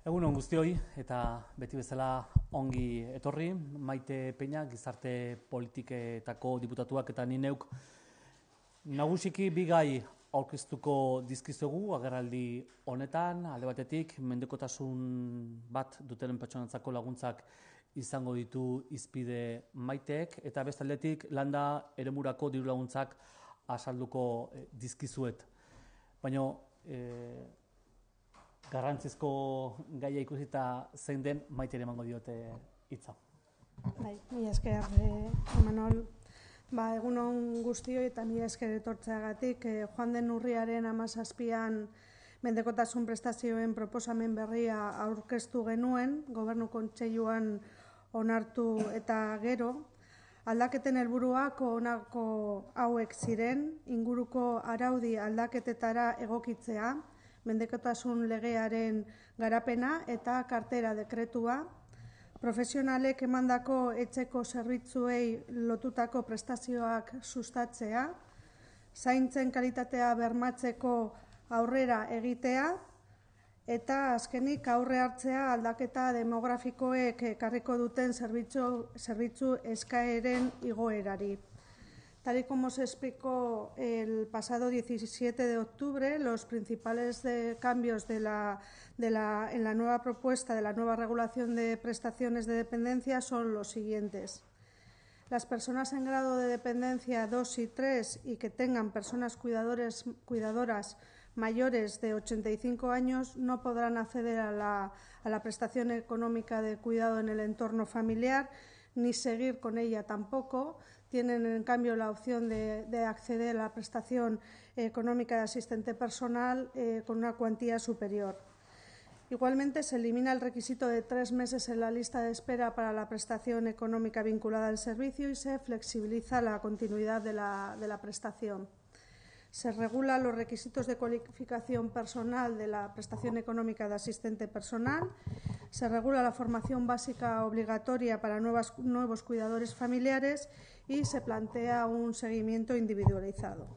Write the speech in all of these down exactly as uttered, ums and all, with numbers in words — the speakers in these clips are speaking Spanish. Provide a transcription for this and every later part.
Egun on guztioi eta beti bezala ongi etorri, Maite Peña, gizarte politiketako diputatuak eta ni neuk nagusiki bi gai aurkeztuko dizkizuegu agerraldi honetan, alde batetik mendekotasun bat dutenen pertsonentzako laguntzak izango ditu hizpide Maiteek eta beste aldetik landa eremurako diru laguntzak azalduko dizkizuet. Baina eh, garrantzizko gaia ikusita zein den Maiteri emango diote hitza. Bai, mila esker, eh, Imanol. Ba, egun on guztioi eta mila esker etortzeagatik, eh, joan den urriaren hamazazpian mendekotasun prestazioen proposamen berria aurkeztu genuen, Gobernu Kontseiluan onartu eta gero, aldaketen helburuak honako hauek ziren, inguruko araudi aldaketetara egokitzea, mendekotasun legearen garapena eta kartera dekretua, profesionalek emandako etxeko zerbitzuei lotutako prestazioak sustatzea, zaintzen kalitatea bermatzeko aurrera egitea, eta azkenik aurre hartzea aldaketa demografikoek ekarriko duten zerbitzu, zerbitzu eskaeren igoerari. Tal y como se explicó el pasado diecisiete de octubre, los principales de cambios de la, de la, en la nueva propuesta de la nueva regulación de prestaciones de dependencia son los siguientes. Las personas en grado de dependencia dos y tres y que tengan personas cuidadores, cuidadoras mayores de ochenta y cinco años no podrán acceder a la, a la prestación económica de cuidado en el entorno familiar ni seguir con ella tampoco. Tienen, en cambio, la opción de, de acceder a la prestación económica de asistente personal eh, con una cuantía superior. Igualmente, se elimina el requisito de tres meses en la lista de espera para la prestación económica vinculada al servicio y se flexibiliza la continuidad de la, de la prestación. Se regulan los requisitos de cualificación personal de la prestación económica de asistente personal. Se regula la formación básica obligatoria para nuevas, nuevos cuidadores familiares y se plantea un seguimiento individualizado.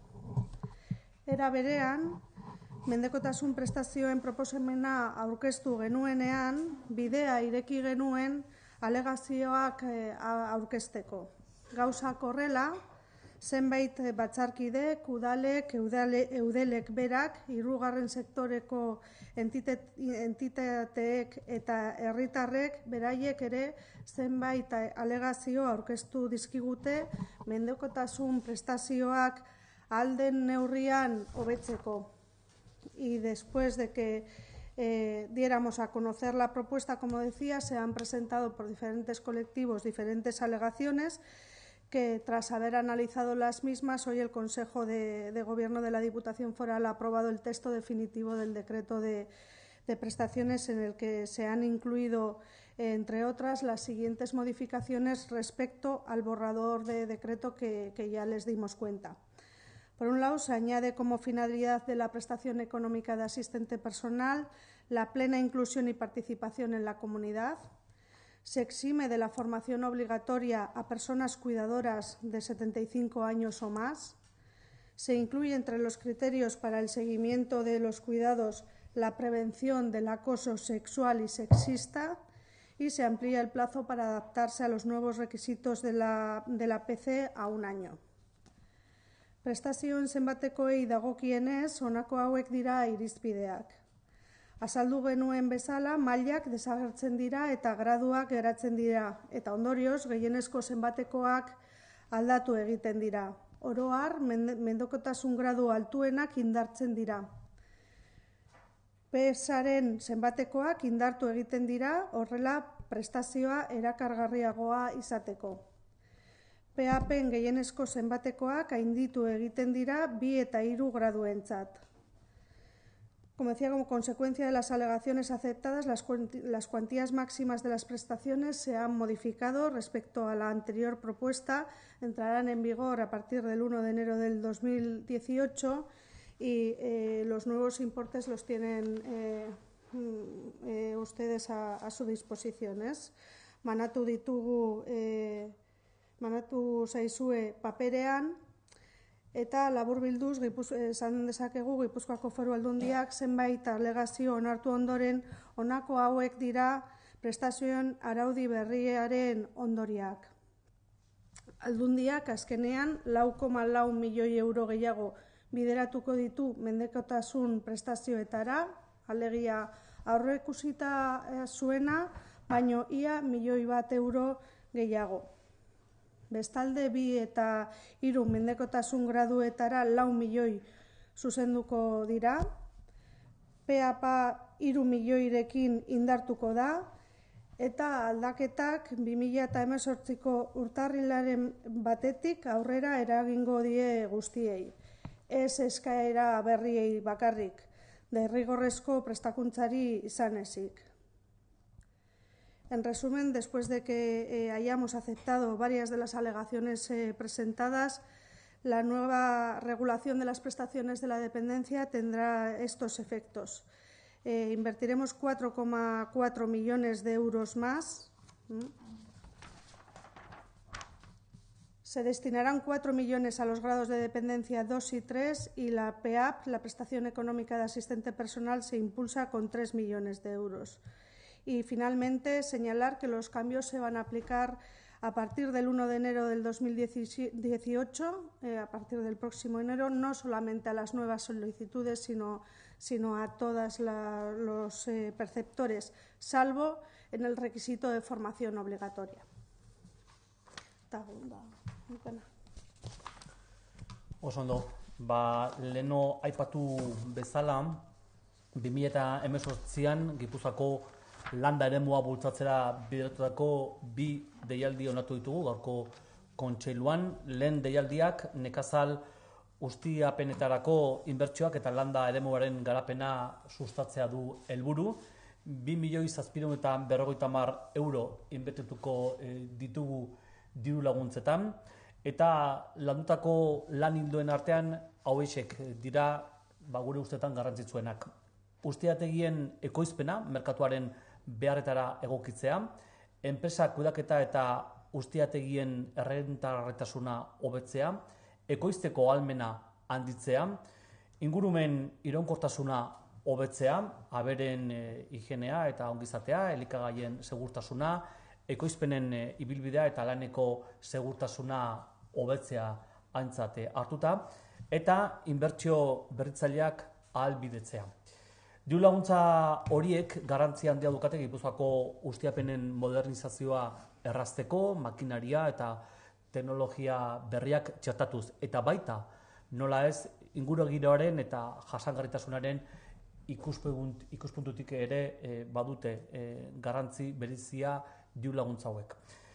Era berean, mendekotasun prestazioen proposamena aurkeztu genuenean, bidea ireki genuen alegazioak aurkezteko. Gauzak horrela, zenbait batzarkidek, udalek, eudale, eudelek berak, hirugarren sektoreko entitateek eta herritarrek beraiek ere zenbait alegazio aurkeztu dizkigute mendekotasun prestazioak ahal den neurrian hobetzeko. Y después de que eh, diéramos a conocer la propuesta, como decía, se han presentado por diferentes colectivos diferentes alegaciones que tras haber analizado las mismas, hoy el Consejo de, de Gobierno de la Diputación Foral ha aprobado el texto definitivo del decreto de, de prestaciones en el que se han incluido, entre otras, las siguientes modificaciones respecto al borrador de decreto que, que ya les dimos cuenta. Por un lado, se añade como finalidad de la prestación económica de asistente personal la plena inclusión y participación en la comunidad. Se exime de la formación obligatoria a personas cuidadoras de setenta y cinco años o más. Se incluye entre los criterios para el seguimiento de los cuidados la prevención del acoso sexual y sexista y se amplía el plazo para adaptarse a los nuevos requisitos de la, de la P C a un año. Prestazioen zenbatekoei dagokienez, honako hauek dira irizpideak. Azaldu genuen bezala, mailak desagertzen dira eta graduak geratzen dira, eta ondorioz, gehienezko zenbatekoak aldatu egiten dira. Oro har, mendekotasun gradu altuenak indartzen dira. P S-aren zenbatekoak indartu egiten dira, horrela prestazioa erakargarriagoa izateko. P A P-en gehienezko zenbatekoak gainditu egiten dira bi eta hiru graduentzat. Como decía, como consecuencia de las alegaciones aceptadas, las cuantías máximas de las prestaciones se han modificado respecto a la anterior propuesta, entrarán en vigor a partir del uno de enero del dos mil dieciocho y eh, los nuevos importes los tienen eh, eh, ustedes a, a su disposición. Manatu ditugu, eh, manatu zaizue paperean, Eta laburbilduz esan dezakegu Gipuzkoako Foru Aldundiak zenbait alegazio onartu ondoren honako hauek dira prestazioen araudi berriaren ondoriak. Aldundiak azkenean lau koma lau milioi euro gehiago bideratuko ditu mendekotasun prestazioetara, alegia aurreikusita zuena, baino ia milioi bat euro gehiago. Bestalde bi eta hiru mendekotasun graduetara lau milioi zuzenduko dira, P A P A hiru milioirekin indartuko da, eta aldaketak bi mila hemezortziko urtarrilaren batetik aurrera eragingo die guztiei. Ez eskaera berriei bakarrik, derrigorrezko prestakuntzari izan ezik. En resumen, después de que eh, hayamos aceptado varias de las alegaciones eh, presentadas, la nueva regulación de las prestaciones de la dependencia tendrá estos efectos. Eh, invertiremos cuatro coma cuatro millones de euros más. ¿Mm? Se destinarán cuatro millones a los grados de dependencia dos y tres y la P A P, la prestación económica de asistente personal, se impulsa con tres millones de euros. Y finalmente señalar que los cambios se van a aplicar a partir del uno de enero del dos mil dieciocho, eh, a partir del próximo enero, no solamente a las nuevas solicitudes, sino, sino a todos los eh, perceptores, salvo en el requisito de formación obligatoria. Oso ondo, ba, leno aipatu bezala, bi mila hemezortzian Gipuzkoako landa eremua bultzatzera bideratutako bi deialdi onartu ditugu gaurko kontseiluan. Lehen deialdiak nekazal ustiapenetarako inbertsioak eta landa eremuaren garapena sustatzea du helburu. bi milioi zazpiehun eta berrogeita hamar euro inbertituko e, ditugu diru laguntzetan, eta landutako lan ildoen artean hauexek dira ba, gure ustetan garrantzitsuenak. Ustiategien ekoizpena, merkatuaren beharretara egokitzea, enpresa kudeaketa eta ustiategien errentarretasuna hobetzea, ekoizteko ahalmena handitzea, ingurumen iraunkortasuna hobetzea, aberen e, higienea eta ongizatea, elikagaien segurtasuna, ekoizpenen e, ibilbidea eta laneko segurtasuna hobetzea aintzat hartuta, eta inbertsio berritzaileak ahalbidetzea. Diru laguntza horiek garrantzia handia dukate Gipuzkoako ustiapenen modernizazioa errazteko, makinaria eta teknologia berriak txertatuz. Eta baita, nola ez, ingurugiroaren eta jasangarritasunaren ikuspuntutik ere e, badute e, garrantzi berezia diru laguntza hauek.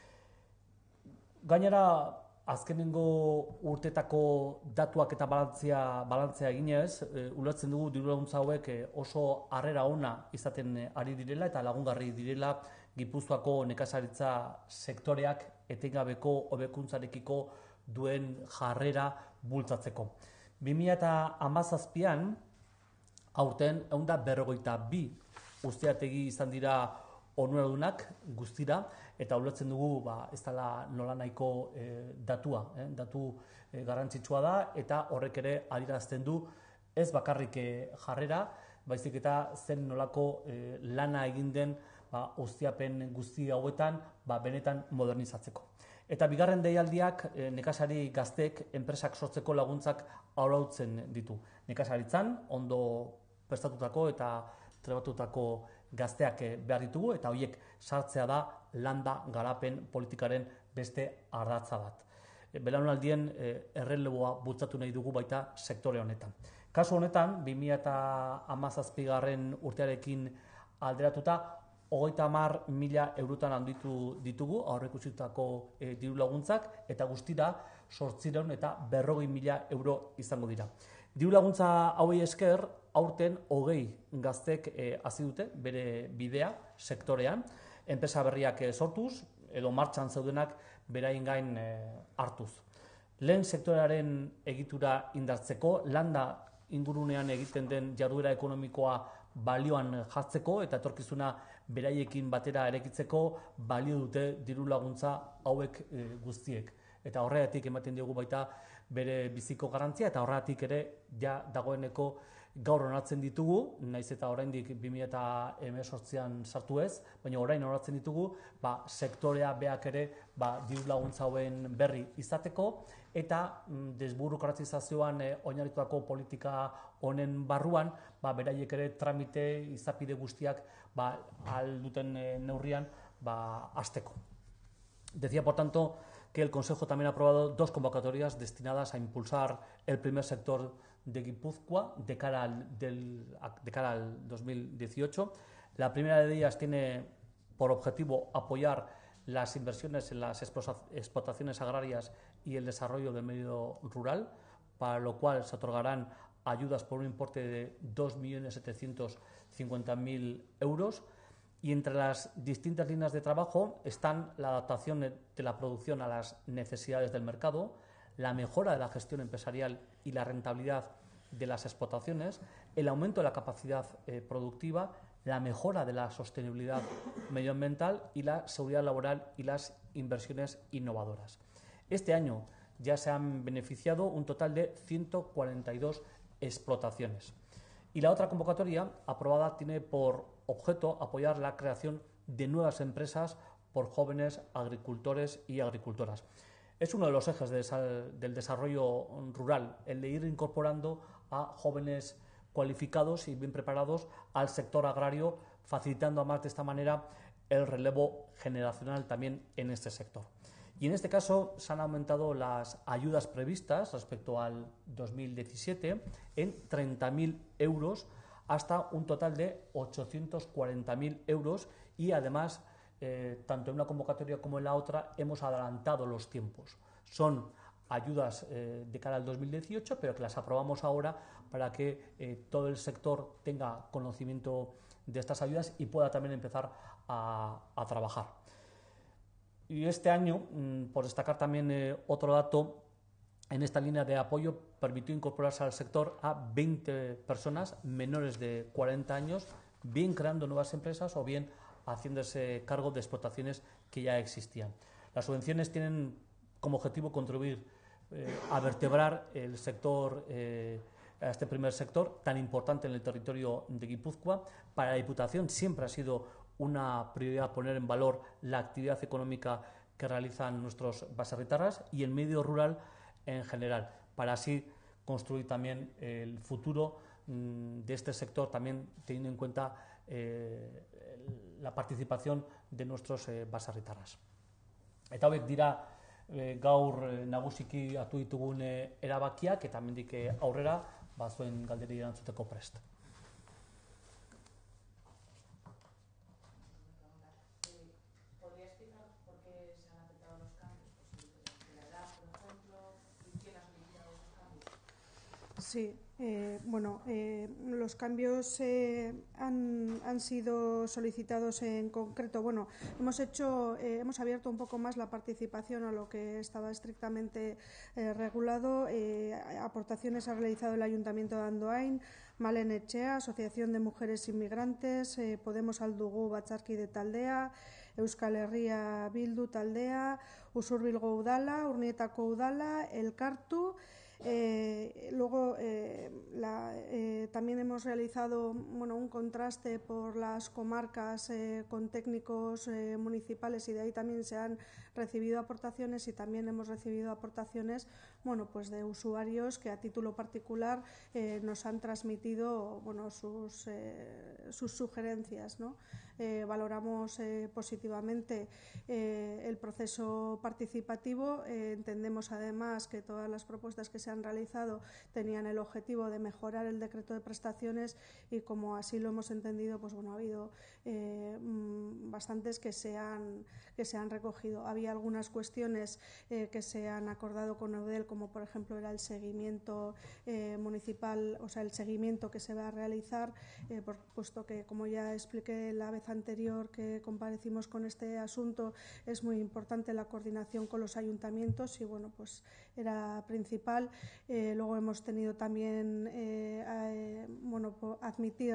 Gainera, azkenengo urtetako datuak eta balantzea, balantzea eginez, e, ulertzen dugu diru laguntza hauek e, oso harrera ona izaten ari direla eta lagungarri direla Gipuzkoako nekazaritza sektoreak etengabeko hobekuntzarekiko duen jarrera bultzatzeko. bi mila hamazazpian, aurten ehun eta berrogeita bi ustiategi izan dira onuradunak guztira, eta ulertzen dugu ba, ez dela nola nahiko e, datua, eh? datu e, garrantzitsua da, eta horrek ere adierazten du ez bakarrik e, jarrera, baizik eta zen nolako e, lana egin den ba, ustiapen guzti hauetan ba, benetan modernizatzeko. Eta bigarren deialdiak e, nekazari gazteek enpresak sortzeko laguntzak arautzen ditu. Nekazaritzan ondo prestatutako eta trebatutako gazteak behar ditugu, eta horiek sartzea da landa garapen politikaren beste ardatza bat. Belaunaldien erreleboa bultzatu nahi dugu baita sektore honetan. Kasu honetan, bi mila hamazazpigarren urtearekin alderatuta, hogeita hamar mila eurotan handitu ditugu aurreikusitako e, diru laguntzak, eta guztira zortziehun eta berrogei mila euro izango dira. Diru laguntza hauei esker, aurten hogei gaztek e, hasi dute bere bidea sektorean, enpresa berriak e, sortuz, edo martxan zeudenak beraien gain e, hartuz. Lehen sektorearen egitura indartzeko, landa ingurunean egiten den jarduera ekonomikoa balioan jartzeko eta etorkizuna beraiekin batera erekitzeko balio dute diru laguntza hauek e, guztiek. Eta horregatik ematen diogu baita bere biziko garantzia, eta horregatik ere ja dagoeneko gaur onartzen ditugu, naiz eta oraindik bi mila hemezortzian sartu ez, baina orain onartzen ditugu, ba, sektorea beak ere ba, diru laguntza hauen berri izateko, eta mm, desburokratizazioan eh, oinarritutako politika honen barruan, ba, beraiek ere tramite izapide guztiak ba, ahal duten eh, neurrian ba, hasteko. Decía, por tanto, que el Consejo también ha aprobado dos convocatorias destinadas a impulsar el primer sector de Guipúzcoa de cara al, del, de cara al dos mil dieciocho. La primera de ellas tiene por objetivo apoyar las inversiones en las explotaciones agrarias y el desarrollo del medio rural, para lo cual se otorgarán ayudas por un importe de dos millones setecientos cincuenta mil euros. Y entre las distintas líneas de trabajo están la adaptación de la producción a las necesidades del mercado, la mejora de la gestión empresarial y la rentabilidad de las explotaciones, el aumento de la capacidad eh, productiva, la mejora de la sostenibilidad medioambiental y la seguridad laboral y las inversiones innovadoras. Este año ya se han beneficiado un total de ciento cuarenta y dos explotaciones. Y la otra convocatoria aprobada tiene por objeto apoyar la creación de nuevas empresas por jóvenes agricultores y agricultoras. Es uno de los ejes de del desarrollo rural, el de ir incorporando a jóvenes cualificados y bien preparados al sector agrario, facilitando además de esta manera el relevo generacional también en este sector. Y en este caso se han aumentado las ayudas previstas respecto al dos mil diecisiete en treinta mil euros hasta un total de ochocientos cuarenta mil euros y además eh, tanto en una convocatoria como en la otra hemos adelantado los tiempos. Son ayudas eh, de cara al dos mil dieciocho, pero que las aprobamos ahora para que eh, todo el sector tenga conocimiento de estas ayudas y pueda también empezar a, a trabajar. Y este año, mmm, por destacar también eh, otro dato, en esta línea de apoyo permitió incorporarse al sector a veinte personas menores de cuarenta años, bien creando nuevas empresas o bien haciéndose cargo de explotaciones que ya existían. Las subvenciones tienen como objetivo contribuir eh, a vertebrar el sector, eh, a este primer sector tan importante en el territorio de Guipúzcoa. Para la Diputación siempre ha sido una prioridad poner en valor la actividad económica que realizan nuestros baserritarras y el medio rural en general, para así construir también el futuro mmm, de este sector, también teniendo en cuenta eh, la participación de nuestros eh, baserritarras. Eta hauek dira eh, gaur eh, nagusiki hartu ditugun eh, erabakiak, eta hemendik aurrera ba zuen galderei erantzuteko prest. Sí, eh, bueno, eh, los cambios eh, han, han sido solicitados en concreto. Bueno, hemos hecho, eh, hemos abierto un poco más la participación a lo que estaba estrictamente eh, regulado. Eh, aportaciones ha realizado el Ayuntamiento de Andoain, Malen Etxea, Asociación de Mujeres Inmigrantes, eh, Podemos Aldugu Batzarki de Taldea, Euskal Herria Bildu Taldea, Usurbilgo Udala, Urnietako Udala, Elkartu. Eh, luego eh, la, eh, también hemos realizado bueno, un contraste por las comarcas eh, con técnicos eh, municipales y de ahí también se han recibido aportaciones y también hemos recibido aportaciones bueno, pues de usuarios que a título particular eh, nos han transmitido bueno, sus, eh, sus sugerencias, ¿no? Eh, valoramos eh, positivamente eh, el proceso participativo, eh, entendemos además que todas las propuestas que se han realizado tenían el objetivo de mejorar el decreto de prestaciones y como así lo hemos entendido, pues bueno, ha habido eh, bastantes que se han, que se han recogido. Había algunas cuestiones eh, que se han acordado con Eudel, como por ejemplo era el seguimiento eh, municipal, o sea, el seguimiento que se va a realizar, eh, por, puesto que, como ya expliqué la vez anterior que comparecimos con este asunto, es muy importante la coordinación con los ayuntamientos y bueno, pues era principal. Eh, luego hemos tenido también eh, eh, bueno, admitir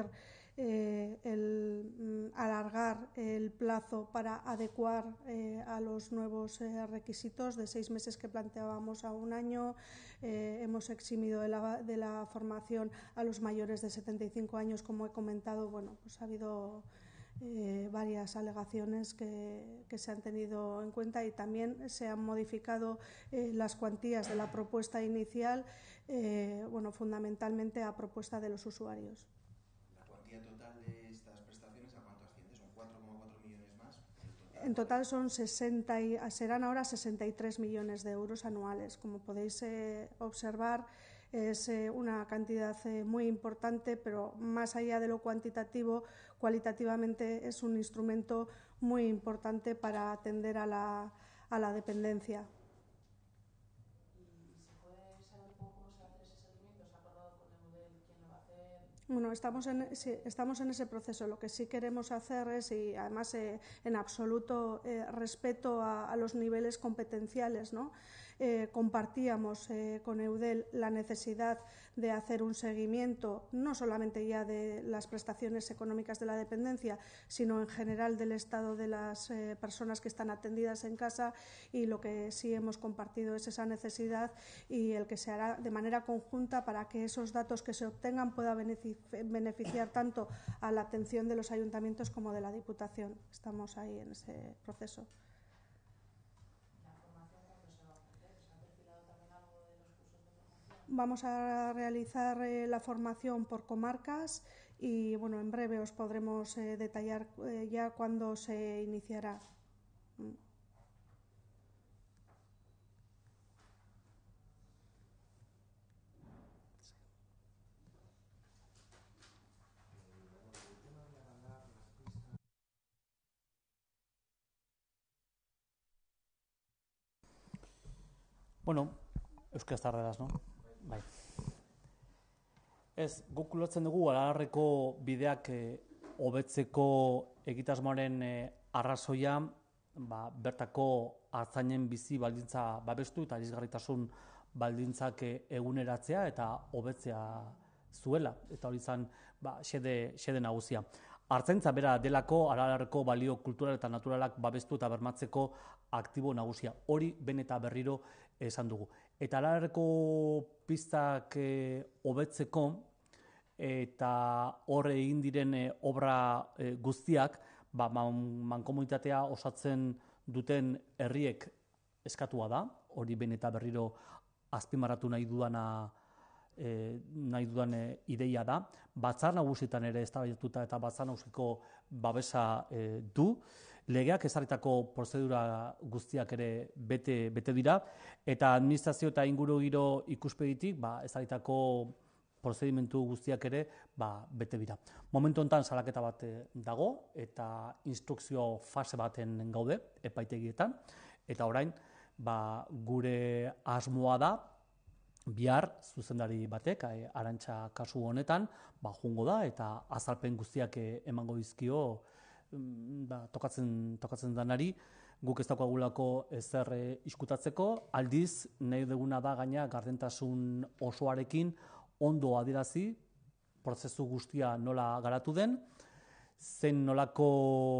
eh, el mm, alargar el plazo para adecuar eh, a los nuevos eh, requisitos de seis meses que planteábamos a un año. Eh, hemos eximido de la, de la formación a los mayores de setenta y cinco años, como he comentado. Bueno, pues ha habido Eh, varias alegaciones que, que se han tenido en cuenta y también se han modificado eh, las cuantías de la propuesta inicial, eh, bueno, fundamentalmente a propuesta de los usuarios. ¿La cuantía total de estas prestaciones a cuánto asciende? ¿Son cuatro coma cuatro millones más? Total, en total son sesenta y, serán ahora sesenta y tres millones de euros anuales. Como podéis eh, observar, es eh, una cantidad eh, muy importante, pero más allá de lo cuantitativo, cualitativamente es un instrumento muy importante para atender a la, a la dependencia. ¿Y se puede saber cómo se va a hacer ese seguimiento? ¿Se ha acordado con Eudel quién lo va a hacer? Bueno, estamos en, sí, estamos en ese proceso. Lo que sí queremos hacer es, y además eh, en absoluto eh, respeto a, a los niveles competenciales, ¿no? Eh, compartíamos eh, con Eudel la necesidad de hacer un seguimiento no solamente ya de las prestaciones económicas de la dependencia, sino en general del estado de las eh, personas que están atendidas en casa, y lo que sí hemos compartido es esa necesidad y el que se hará de manera conjunta para que esos datos que se obtengan puedan beneficiar tanto a la atención de los ayuntamientos como de la Diputación. Estamos ahí en ese proceso. Vamos a realizar eh, la formación por comarcas y bueno, en breve os podremos eh, detallar eh, ya cuándo se iniciará. Mm. Bueno, euskaraz tarderaz, no? Bai. Ez, guk ulertzen dugu Aralarreko bideak eh, hobetzeko egitasmoaren eh, arrazoia, ba, bertako artzainen bizi baldintza babestu eta irisgarritasun baldintzak eh, eguneratzea eta hobetzea zuela, eta hori izan ba, xede, xede nagusia. Artzaintza bera delako Aralarreko balio kultural eta naturalak babestu eta bermatzeko aktibo nagusia. Hori ben eta berriro esan dugu. Eta Aralarreko pistak hobetzeko e, eta hor egin diren e, obra e, guztiak ba, man, mankomunitatea osatzen duten herriek eskatua da. Hori ben eta berriro azpimarratu nahi dudana E, nahi dudan e, ideia da. Batzar nagusietan ere eztabaidatuta eta batzar nagusiko babesa e, du. Legeak ezarritako prozedura guztiak ere bete, bete dira, eta administrazio eta ingurugiro ikuspegitik ba, ezarritako prozedimentu guztiak ere ba, bete dira. Momentu honetan salaketa bat dago eta instrukzio fase baten gaude epaitegietan, eta orain ba, gure asmoa da bihar zuzendari batek, Arantxa kasu honetan, ba, jungo da eta azalpen guztiak emango dizkio ba, tokatzen, tokatzen danari. Guk ez daukagulako ezer iskutatzeko, aldiz nahi duguna da gaina gardentasun osoarekin ondo adierazi prozesu guztia nola garatu den, zen nolako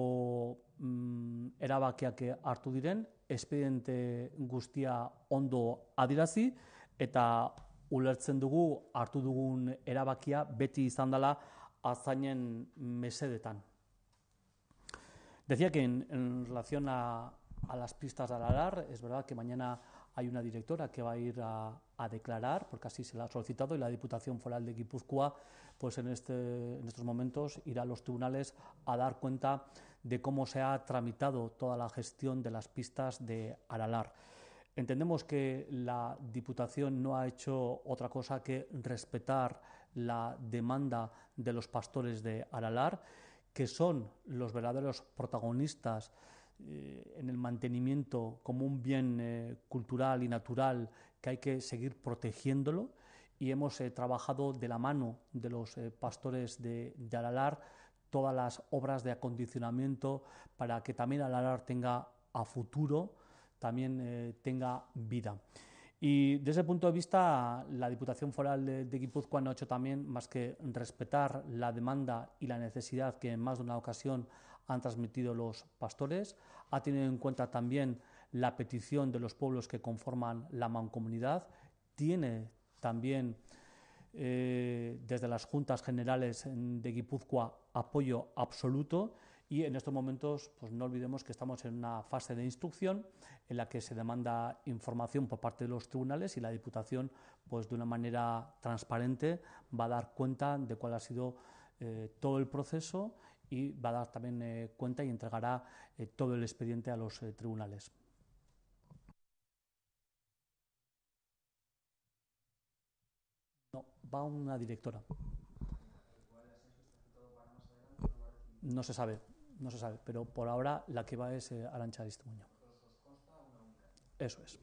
mm, erabakiak hartu diren, espediente guztia ondo adierazi, eta ulertzen dugu hartu dugun erabakia beti izan dela artzainen mesedetan. Decía que en, en relación a, a las pistas de Aralar, es verdad que mañana hay una directora que va a ir a, a declarar, porque así se la ha solicitado, y la Diputación Foral de Guipúzcoa, pues en, este, en estos momentos irá a los tribunales a dar cuenta de cómo se ha tramitado toda la gestión de las pistas de Aralar. Entendemos que la Diputación no ha hecho otra cosa que respetar la demanda de los pastores de Aralar, que son los verdaderos protagonistas eh, en el mantenimiento como un bien eh, cultural y natural que hay que seguir protegiéndolo, y hemos eh, trabajado de la mano de los eh, pastores de, de Aralar todas las obras de acondicionamiento para que también Aralar tenga a futuro también eh, tenga vida. Y desde ese punto de vista, la Diputación Foral de, de Guipúzcoa no ha hecho también más que respetar la demanda y la necesidad que en más de una ocasión han transmitido los pastores, ha tenido en cuenta también la petición de los pueblos que conforman la mancomunidad, tiene también eh, desde las Juntas Generales de Guipúzcoa apoyo absoluto. Y en estos momentos, pues no olvidemos que estamos en una fase de instrucción en la que se demanda información por parte de los tribunales y la Diputación, pues de una manera transparente, va a dar cuenta de cuál ha sido eh, todo el proceso y va a dar también eh, cuenta y entregará eh, todo el expediente a los eh, tribunales. No, va una directora. No se sabe. No se sabe, pero por ahora la que va es eh, Arantxa Aristimuño. Eso es.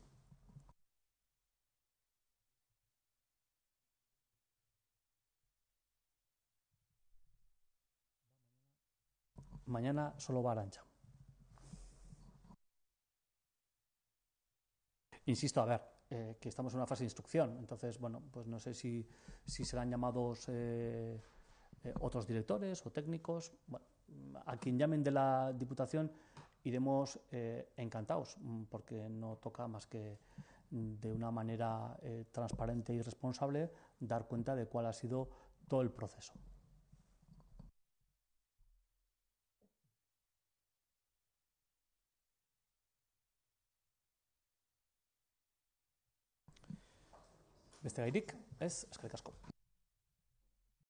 Mañana solo va Arantxa. Insisto, a ver, eh, que estamos en una fase de instrucción, entonces, bueno, pues no sé si, si serán llamados eh, eh, otros directores o técnicos. Bueno, a quien llamen de la Diputación iremos eh, encantados, porque no toca más que de una manera eh, transparente y responsable dar cuenta de cuál ha sido todo el proceso. Beste gairik, ez, eskerrik asko.